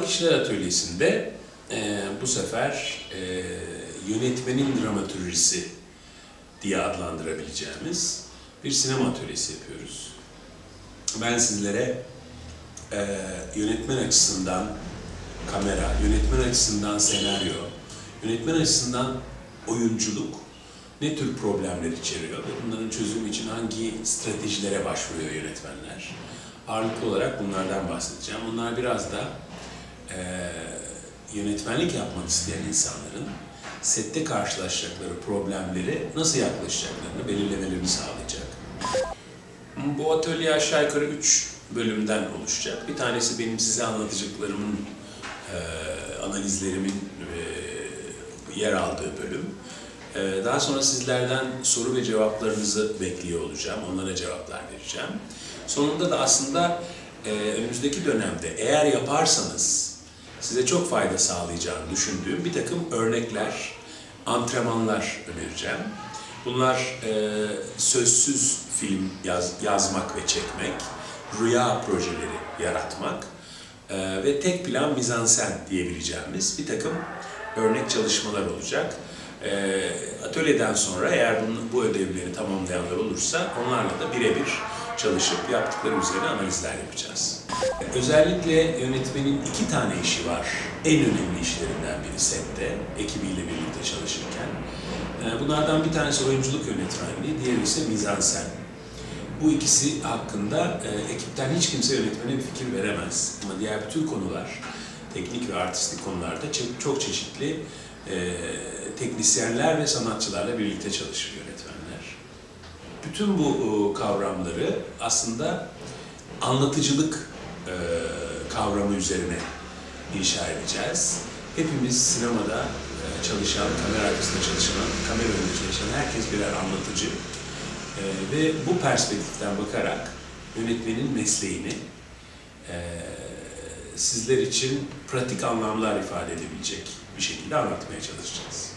Sağlık İşler Atölyesi'nde bu sefer yönetmenin dramaturjisi diye adlandırabileceğimiz bir sinema atölyesi yapıyoruz. Ben sizlere yönetmen açısından kamera, yönetmen açısından senaryo, yönetmen açısından oyunculuk ne tür problemler içeriyor ve bunların çözümü için hangi stratejilere başvuruyor yönetmenler? Ağırlıklı olarak bunlardan bahsedeceğim. Bunlar biraz da yönetmenlik yapmak isteyen insanların sette karşılaşacakları problemleri nasıl yaklaşacaklarını belirlemelerini sağlayacak. Bu atölye aşağı yukarı 3 bölümden oluşacak. Bir tanesi benim size anlatacaklarımın, analizlerimin yer aldığı bölüm. Daha sonra sizlerden soru ve cevaplarınızı bekliyor olacağım. Onlara cevaplar vereceğim. Sonunda da aslında önümüzdeki dönemde eğer yaparsanız size çok fayda sağlayacağını düşündüğüm bir takım örnekler, antrenmanlar önereceğim. Bunlar sözsüz film yazmak ve çekmek, rüya projeleri yaratmak ve tek plan mizansen diyebileceğimiz bir takım örnek çalışmalar olacak. Atölyeden sonra eğer bu ödevleri tamamlayanlar olursa onlarla da birebir çalışıp yaptıkları üzerine analizler yapacağız. Özellikle yönetmenin 2 tane işi var. En önemli işlerinden biri sette, ekibiyle birlikte çalışırken. Bunlardan bir tanesi oyunculuk yönetmenliği, diğeri ise mizansen. Bu ikisi hakkında ekipten hiç kimse yönetmene bir fikir veremez. Ama diğer bütün konular, teknik ve artistik konularda çok çeşitli teknisyenler ve sanatçılarla birlikte çalışır yönetmenler. Bütün bu kavramları aslında anlatıcılık kavramı üzerine inşa edeceğiz. Hepimiz sinemada çalışan, kamera arkasında çalışan, kamera önünde çalışan herkes birer anlatıcı. Ve bu perspektiften bakarak yönetmenin mesleğini sizler için pratik anlamlar ifade edebilecek bir şekilde anlatmaya çalışacağız.